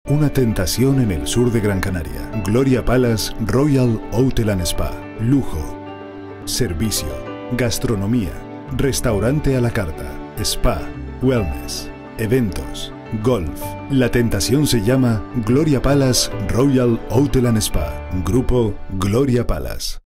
Una tentación en el sur de Gran Canaria. Gloria Palace Royal Hotel and Spa. Lujo, servicio, gastronomía, restaurante a la carta, spa, wellness, eventos, golf. La tentación se llama Gloria Palace Royal Hotel and Spa. Grupo Gloria Palace.